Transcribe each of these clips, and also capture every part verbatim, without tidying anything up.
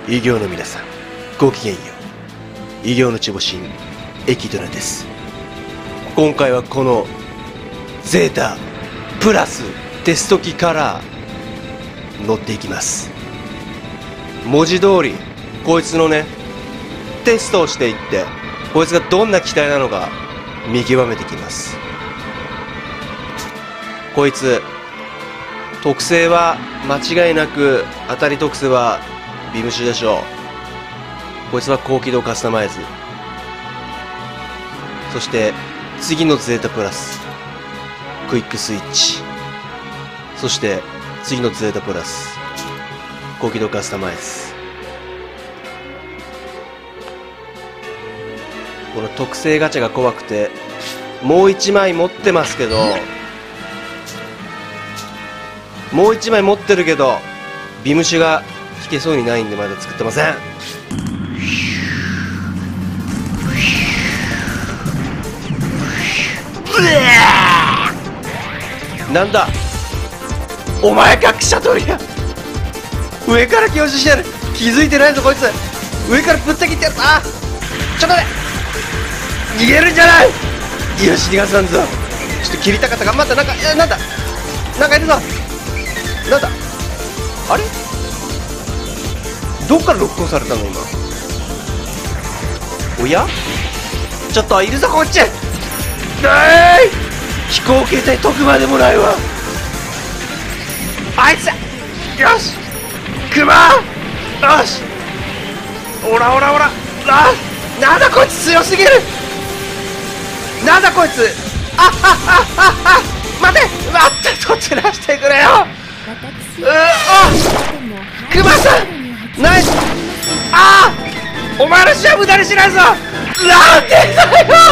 異形の皆さん、ごきげんよう。異形の守護神エキドラです。今回はこのゼータプラステスト機から乗っていきます。文字通りこいつのねテストをしていって、こいつがどんな機体なのか見極めてきます。こいつ特性は間違いなく当たり特性はビムシでしょう。こいつは高機動カスタマイズ、そして次のゼータプラスクイックスイッチ、そして次のゼータプラス高機動カスタマイズ。この特性ガチャが怖くてもう一枚持ってますけど、もう一枚持ってるけどビムシが引けそうにないんでまだ作ってません。なんだお前か、クシャトリア。上から強襲してやる。気づいてないぞこいつ。上からぶった切ってやる。あ、ちょっと待って、逃げるんじゃない。よし逃がさんぞ。ちょっと切りたかったが、またなんか、いや、なんだなんかいるぞ。なんだあれ、どっからロックオンされたの今。おや、ちょっといるぞこっち。なーい、飛行形態解くまでもないわあいつ。よしクマ、よし、おらおらおら。あ、なんだこいつ強すぎる。なんだこいつ。あっあっあっあっ、待て待って、とちらしてくれよ。うあっ、クマさんナイス。ああ、お前の死は無駄にしないぞ。なんでだよ、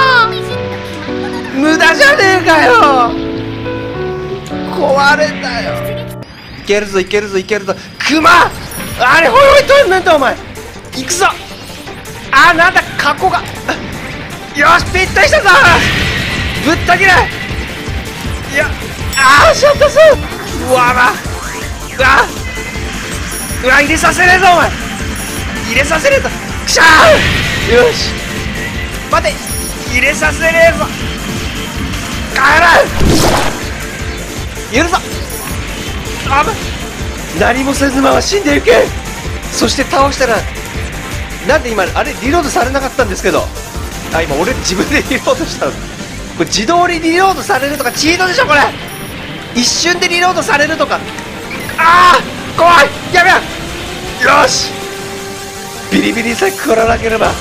無駄じゃねえかよ。壊れたよ。いけるぞいけるぞいけるぞ。クマ、あれほいほいとんねんだお前。行くぞ。あ、なんだ過去が。よしぴったりしたぞ。ぶった切れ。いや、ああしゃったぞ。うわら、うわうわ、入れさせねえぞお前。入れさせねえぞ。くしゃー。よし待て、入れさせねえぞ。帰らん、許るぞ。あぶ、何もせずまは死んでゆけ。そして倒したら、なんで今あれリロードされなかったんですけど。あ、今俺自分でリロードしたの。これ自動でリロードされるとかチートでしょこれ。一瞬でリロードされるとか。ああ怖い、やめよ。よしビリビリさえ食らわなければ。よ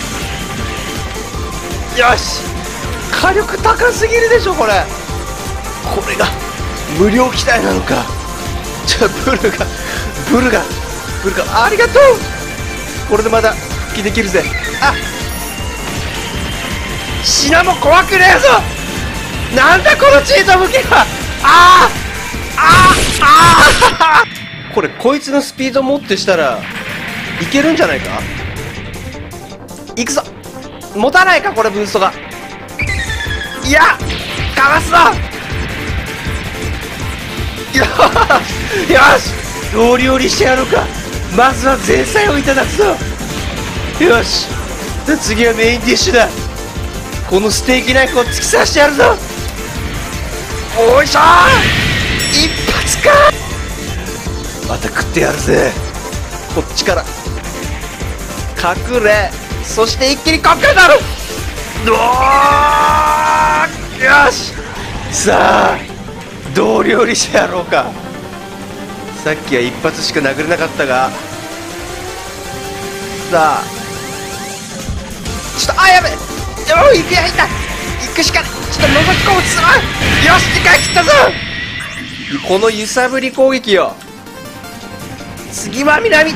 し、火力高すぎるでしょこれ。これが無料機体なのか。じゃあブルがブルがブルがありがとう。これでまだ復帰できるぜ。あ、シナも怖くねえぞ。なんだこのチート武器は。あーあーあーこれこいつのスピードもってしたらいけるんじゃないか。いくぞ。持たないかこれブーストが。いやかわすぞ。よしよし、ローリオリしてやろうか。まずは前菜をいただくぞ。よし、で次はメインディッシュだ。このステーキナイフを突き刺してやるぞ。おいしょー、一発か。また食ってやるぜ。こっちから隠れ、そして一気にこっからだろ。うわー、よし、さあどう料理してやろうか。さっきは一発しか殴れなかったが、さあちょっと、あ、やべ、おい、行くや、いた、行くしかない。ちょっと覗き込むつもり。よしにかい切ったぞ。この揺さぶり攻撃よ。次は南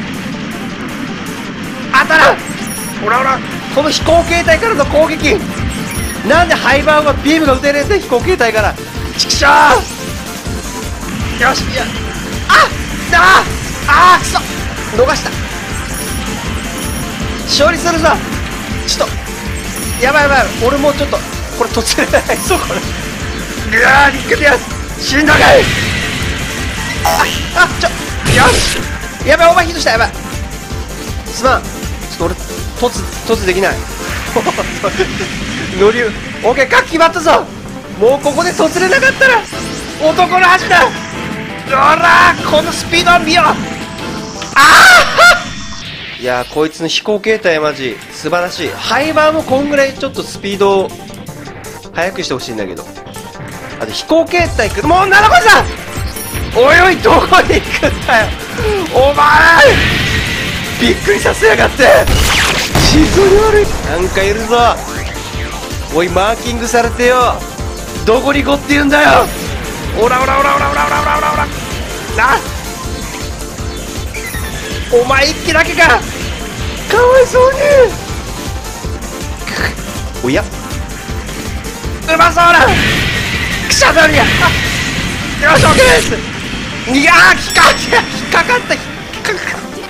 当たらん。ほらほら、この飛行形態からの攻撃。なんでハイバーはビームが撃てねえんだ飛行形態から。ちくしょう。よし、いや、あっあああ、くそ逃した。勝利するぞ。ちょっとやばいやばい、俺もうちょっとこれ突然ないぞこれ。うわー、肉でやす、死んだかい。ああ、ちょ、よし、やばい、オーバーヒートした。やばい、 すまん。ちょっと俺突突できない乗りオッケー、か決まったぞ。もうここで突れなかったら男の恥だ。ほらこのスピードを見よう。ああいやー、こいつの飛行形態マジ素晴らしい。ハイバーもこんぐらいちょっとスピードを速くしてほしいんだけど、あと飛行形態くもうななこさん、おいおいどこに行くんだよお前。びっくりさせやがって。心臓に悪い。なんかいるぞ。おいマーキングされてよ、どこに行こうって言うんだよ。オラオラオラオラオラオラオラオラオラな、お前一気だけか、かわいそうに。おやうまそうなくしゃどりや。よし OK です。いやー引っかかった引っかかった引っかか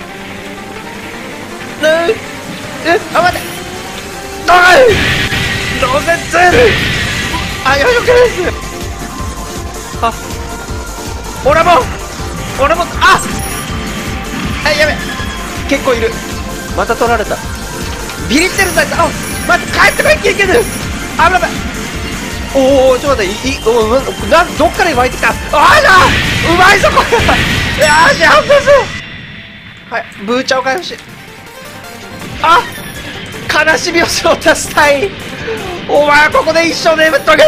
ったえあ待ってどいロゼッツあよし OK です。あ俺も俺もああやべ結構いる。また取られた。ビリってるぞ。あ待って帰ってこいけいける。あぶない。おおちょっと待っていいおなどっから湧いてきた。ああじゃうまいぞこれ。よしやったぞ。はいブーチャを回復しあ悲しみを背負ったスタイ。お前はここで一生眠っとけ。で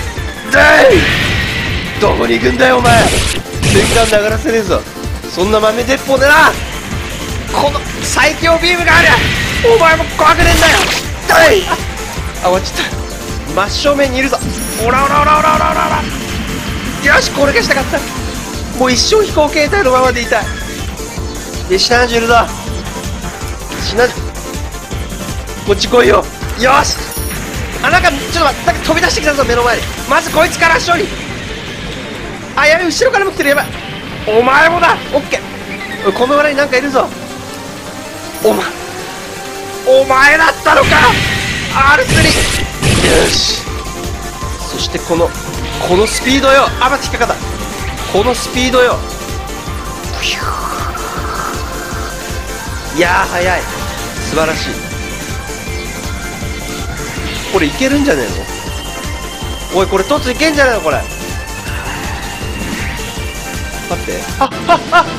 いどこに行くんだよお前。戦艦流らせねえぞそんな豆鉄砲でな。この最強ビームがありゃお前も怖くねえんだよ。だいあ終わっちゃった。真正面にいるぞ。オラオラオラオラオラオラオラ。よしこれがしたかった。もう一生飛行形態のままでいたい。でシナンジュいるぞ。シナンジュこっち来いよ。よしあなんかちょっと待ってなんか飛び出してきたぞ目の前に。まずこいつから処理。あやべ後ろからも来てる。やばいお前もだ。オッケーこの裏になんかいるぞ。お前お前だったのか アールスリー。 よしそしてこのこのスピードよ。あ待って引っかかった。このスピードよ。いやー速い素晴らしい。これいけるんじゃねえの。おいこれ突いけんじゃねえのこれ。待ってあっあっあっ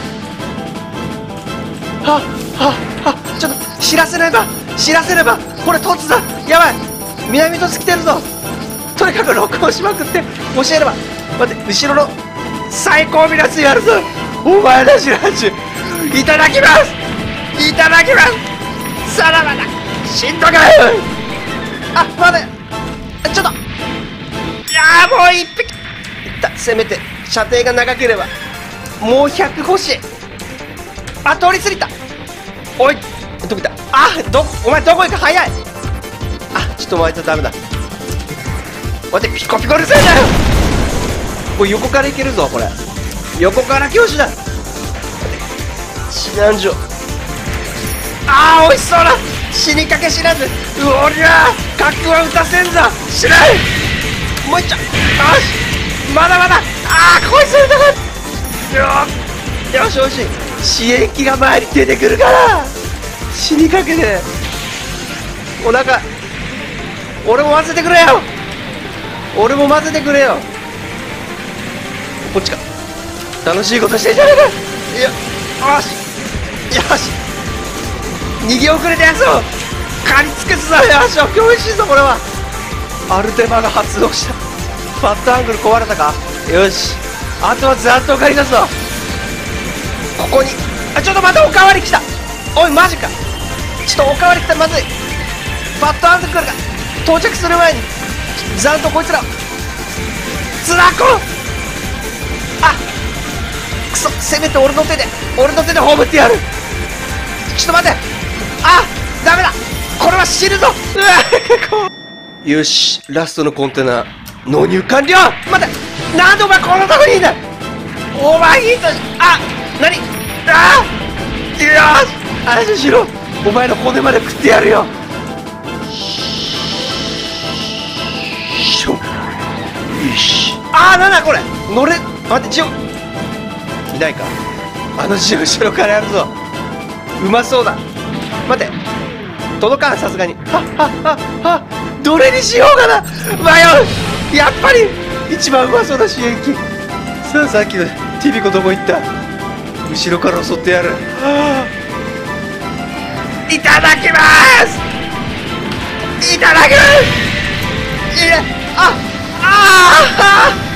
はっはっはっちょっと知らせねば知らせねば。これ突だやばい南突来てるぞ。とにかく録音しまくって教えれば。待って後ろの最高ミラスやるぞお前らしらじゅいただきますいただきますさらばだしんどかよ。あ待ってちょっといやーもう一匹いったせめて射程が長ければ。もうひゃく欲しい。あ通り過ぎた。おいどこ行った。あどお前どこ行く早い。あちょっと待ってダメだ。待ってピコピコうるせえんだよ。これ横から行けるぞこれ。横から教師だ。シナンジョあーおいしそうな死にかけ知らず。うおりゃー核は撃たせんぞしない。もういっちゃよしまだまだあーこいつ撃たかったよよしよし支援機が前に出てくるから死にかけてお腹俺も混ぜてくれよ俺も混ぜてくれよ。こっちか楽しいことしてんじゃねえか。よよしよし逃げ遅れたやつを狩り尽くすぞ。よしおいしいぞこれは。アルテマが発動した。ファットアングル壊れたか。よしあとはざっと狩り出すぞ。ここにあちょっとまたおかわり来た。おいマジかちょっとおかわり来たまずい。ファットアングル来るか到着する前にざっとこいつらつらこあくそせめて俺の手で俺の手で葬ってやる。ちょっと待ってあダメだこれは死ぬぞうわよしラストのコンテナ納入完了。待ってなんでお前こんなとこにいんだ。お前いいとあなにあーよし安心しろお前の骨まで食ってやるよ。しょよしあーなんだこれ乗れ待ってジオいないか。あのジオ後ろからやるぞ。うまそうだ待って届かん、さすがに。はっはっはっは。どれにしようかな、迷う。やっぱり一番うまそうな支援機。さあ、さっきのティビコどこ行った。後ろから襲ってやる。はあ、いただきます。いただきます。いや、あああ